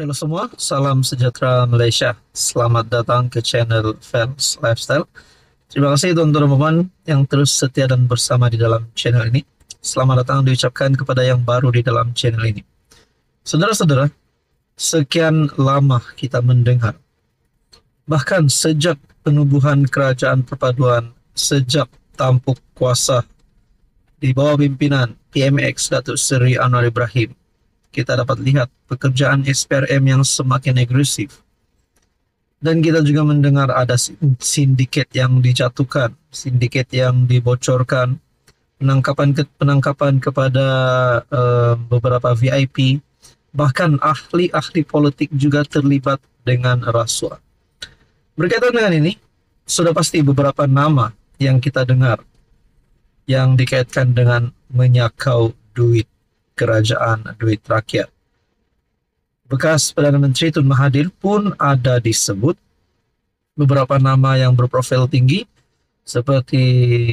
Halo semua, salam sejahtera Malaysia. Selamat datang ke channel Fans Lifestyle. Terima kasih tuan-tuan yang terus setia dan bersama di dalam channel ini. Selamat datang diucapkan kepada yang baru di dalam channel ini. Saudara-saudara, sekian lama kita mendengar, bahkan sejak penubuhan kerajaan perpaduan, sejak tampuk kuasa di bawah pimpinan PMX Datuk Seri Anwar Ibrahim, kita dapat lihat pekerjaan SPRM yang semakin agresif. Dan kita juga mendengar ada sindiket yang dijatuhkan, sindiket yang dibocorkan, penangkapan kepada beberapa VIP, bahkan ahli-ahli politik juga terlibat dengan rasuah. Berkaitan dengan ini, sudah pasti beberapa nama yang kita dengar yang dikaitkan dengan menyakau duit kerajaan, duit rakyat. Bekas Perdana Menteri Tun Mahathir pun ada disebut, beberapa nama yang berprofil tinggi seperti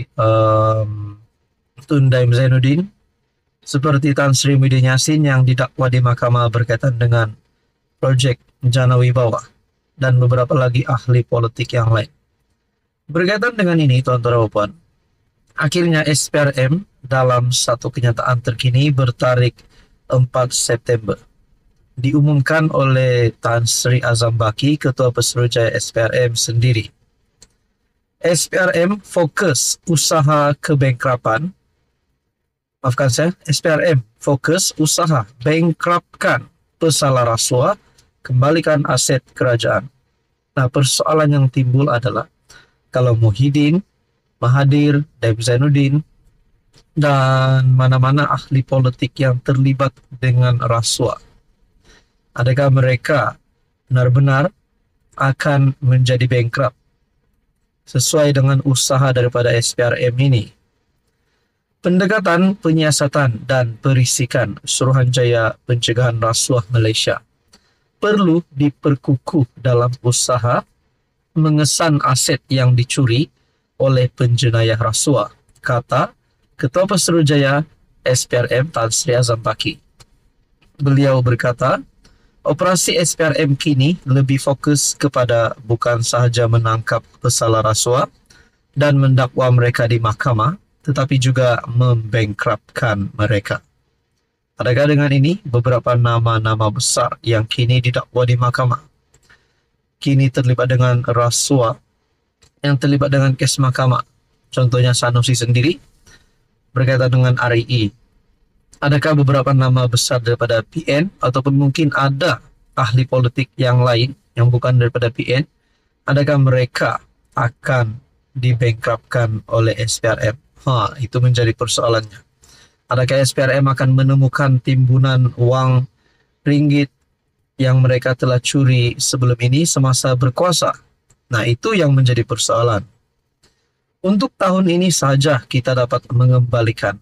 Tun Daim Zainuddin, seperti Tan Sri Muhyiddin Yassin yang didakwa di mahkamah berkaitan dengan projek Jana Wibawa, dan beberapa lagi ahli politik yang lain. Berkaitan dengan ini, tuan-tuan dan puan, akhirnya SPRM dalam satu kenyataan terkini bertarik 4 September diumumkan oleh Tan Sri Azam Baki, Ketua Pesuruhjaya SPRM sendiri. SPRM fokus usaha kebankrapan, SPRM fokus usaha bankruptkan pesalah rasuah, kembalikan aset kerajaan. Nah, persoalan yang timbul adalah kalau Muhyiddin, Mahathir, Daim Zainuddin, dan mana-mana ahli politik yang terlibat dengan rasuah, adakah mereka benar-benar akan menjadi bankrupt sesuai dengan usaha daripada SPRM ini? Pendekatan penyiasatan dan perisikan Suruhanjaya Pencegahan Rasuah Malaysia perlu diperkukuh dalam usaha mengesan aset yang dicuri oleh penjenayah rasuah, kata Ketua Pesuruhjaya SPRM Tan Sri Azam Baki. Beliau berkata, operasi SPRM kini lebih fokus kepada bukan sahaja menangkap pesalah rasuah dan mendakwa mereka di mahkamah, tetapi juga membankruptkan mereka. Adakah dengan ini beberapa nama-nama besar yang kini didakwa di mahkamah, kini terlibat dengan rasuah, yang terlibat dengan kes mahkamah, contohnya Sanusi sendiri, berkaitan dengan RIE. Adakah beberapa nama besar daripada PN ataupun mungkin ada ahli politik yang lain yang bukan daripada PN, adakah mereka akan dibankruptkan oleh SPRM? Itu menjadi persoalannya. Adakah SPRM akan menemukan timbunan wang ringgit yang mereka telah curi sebelum ini semasa berkuasa? Nah, itu yang menjadi persoalan. Untuk tahun ini saja kita dapat mengembalikan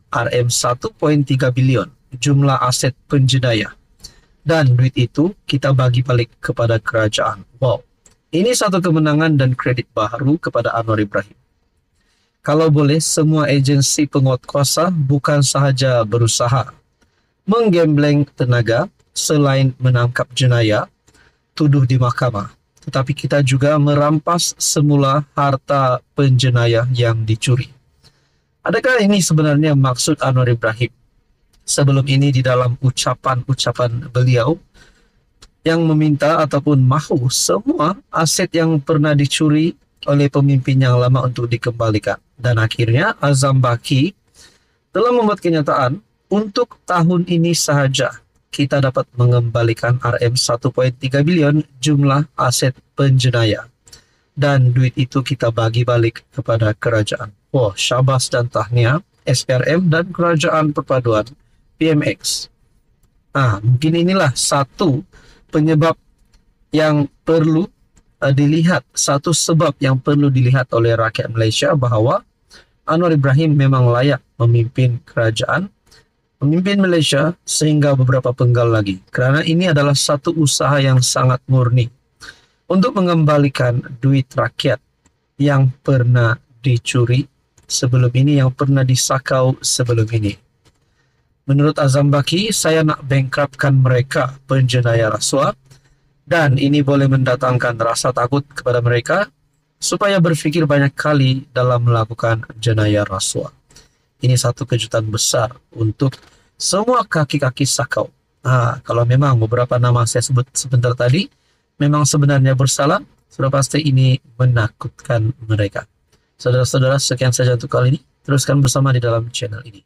RM1.3 bilion jumlah aset penjenayah. Dan duit itu kita bagi balik kepada kerajaan. Wow, ini satu kemenangan dan kredit baru kepada Anwar Ibrahim. Kalau boleh, semua agensi penguat kuasa bukan sahaja berusaha menggembleng tenaga selain menangkap jenayah, tuduh di mahkamah, tetapi kita juga merampas semula harta penjenayah yang dicuri. Adakah ini sebenarnya maksud Anwar Ibrahim? Sebelum ini di dalam ucapan-ucapan beliau yang meminta ataupun mahu semua aset yang pernah dicuri oleh pemimpin yang lama untuk dikembalikan. Dan akhirnya Azam Baki telah membuat kenyataan untuk tahun ini sahaja kita dapat mengembalikan RM1.3 bilion jumlah aset penjenayah. Dan duit itu kita bagi balik kepada kerajaan. Wah, syabas dan tahniah SPRM dan Kerajaan Perpaduan PMX. Mungkin inilah satu penyebab yang perlu dilihat, satu sebab yang perlu dilihat oleh rakyat Malaysia bahawa Anwar Ibrahim memang layak memimpin kerajaan, memimpin Malaysia sehingga beberapa penggal lagi. Kerana ini adalah satu usaha yang sangat murni untuk mengembalikan duit rakyat yang pernah dicuri sebelum ini, yang pernah disakau sebelum ini. Menurut Azam Baki, saya nak bankruptkan mereka penjenayah rasuah Dan ini boleh mendatangkan rasa takut kepada mereka supaya berpikir banyak kali dalam melakukan jenayah rasuah. Ini satu kejutan besar untuk semua kaki-kaki sakau. Nah, kalau memang beberapa nama saya sebut sebentar tadi memang sebenarnya bersalah, sudah pasti ini menakutkan mereka. Saudara-saudara, sekian saja untuk kali ini. Teruskan bersama di dalam channel ini.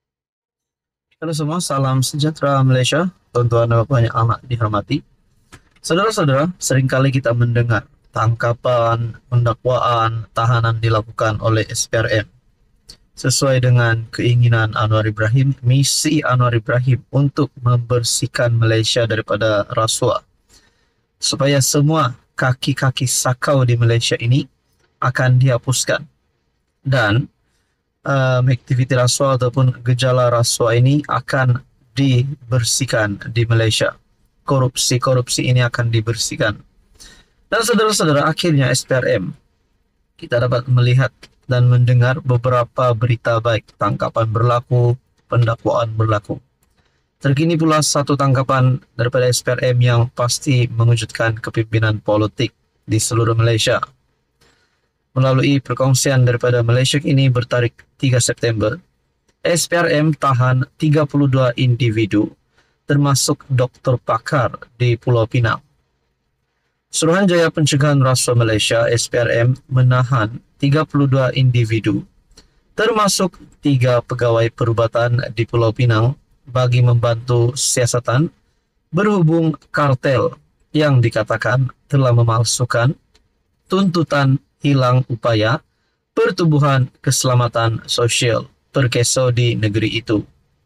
Halo semua, salam sejahtera Malaysia, tuan-tuan dan banyak amat dihormati. Saudara-saudara, seringkali kita mendengar tangkapan, pendakwaan, tahanan dilakukan oleh SPRM. Sesuai dengan keinginan Anwar Ibrahim, misi Anwar Ibrahim untuk membersihkan Malaysia daripada rasuah. Supaya semua kaki-kaki sakau di Malaysia ini akan dihapuskan. Dan aktiviti rasuah ataupun gejala rasuah ini akan dibersihkan di Malaysia. Korupsi-korupsi ini akan dibersihkan. Dan saudara-saudara, akhirnya SPRM kita dapat melihat dan mendengar beberapa berita baik. Tangkapan berlaku, pendakwaan berlaku. Terkini pula satu tangkapan daripada SPRM yang pasti mengejutkan kepimpinan politik di seluruh Malaysia. Melalui perkongsian daripada Malaysia ini bertarik 3 September, SPRM tahan 32 individu termasuk doktor pakar di Pulau Pinang. Suruhanjaya Pencegahan Rasuah Malaysia SPRM menahan 32 individu termasuk 3 pegawai perubatan di Pulau Pinang bagi membantu siasatan berhubung kartel yang dikatakan telah memalsukan tuntutan hilang upaya pertubuhan keselamatan sosial Perkeso di negeri itu.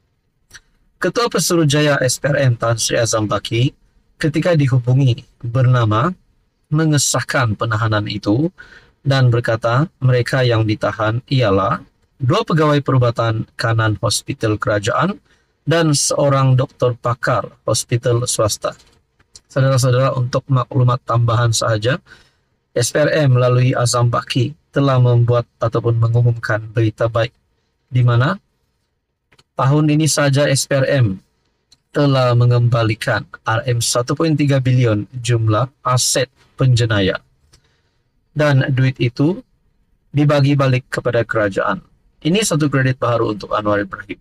Ketua Pesuruhjaya SPRM Tan Sri Azam Baki ketika dihubungi bernama mengesahkan penahanan itu dan berkata mereka yang ditahan ialah 2 pegawai perubatan kanan hospital kerajaan dan seorang doktor pakar hospital swasta. Saudara-saudara, untuk maklumat tambahan sahaja, SPRM melalui Azam Baki telah membuat ataupun mengumumkan berita baik di mana tahun ini saja SPRM telah mengembalikan RM1.3 bilion jumlah aset penjenayah. Dan duit itu dibagi balik kepada kerajaan. Ini satu kredit baru untuk Anwar Ibrahim.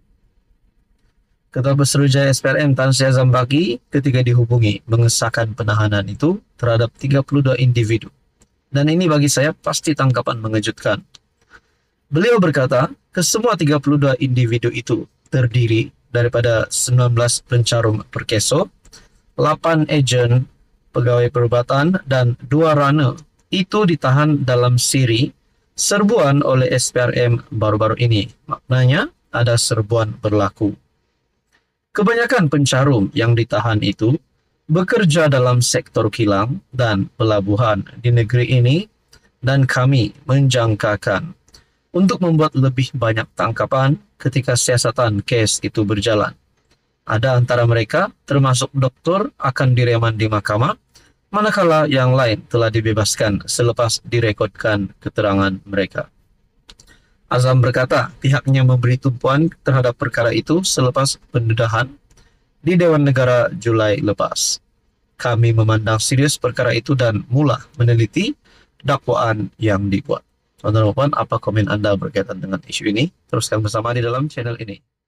Ketua Pesuruhjaya SPRM Tan Sri Azam Baki ketika dihubungi mengesahkan penahanan itu terhadap 32 individu. Dan ini bagi saya pasti tangkapan mengejutkan. Beliau berkata, kesemua 32 individu itu terdiri daripada 19 pencarum Perkeso, 8 ejen pegawai perubatan, dan 2 runner. Itu ditahan dalam siri serbuan oleh SPRM baru-baru ini. Maknanya ada serbuan berlaku. Kebanyakan pencarum yang ditahan itu bekerja dalam sektor kilang dan pelabuhan di negeri ini, dan kami menjangkakan untuk membuat lebih banyak tangkapan ketika siasatan kes itu berjalan. Ada antara mereka, termasuk doktor, akan direman di mahkamah, manakala yang lain telah dibebaskan selepas direkodkan keterangan mereka. Azam berkata pihaknya memberi tumpuan terhadap perkara itu selepas pendedahan di Dewan Negara Julai lepas. Kami memandang serius perkara itu dan mula meneliti dakwaan yang dibuat. Teman-teman, apa komen Anda berkaitan dengan isu ini? Teruskan bersama di dalam channel ini.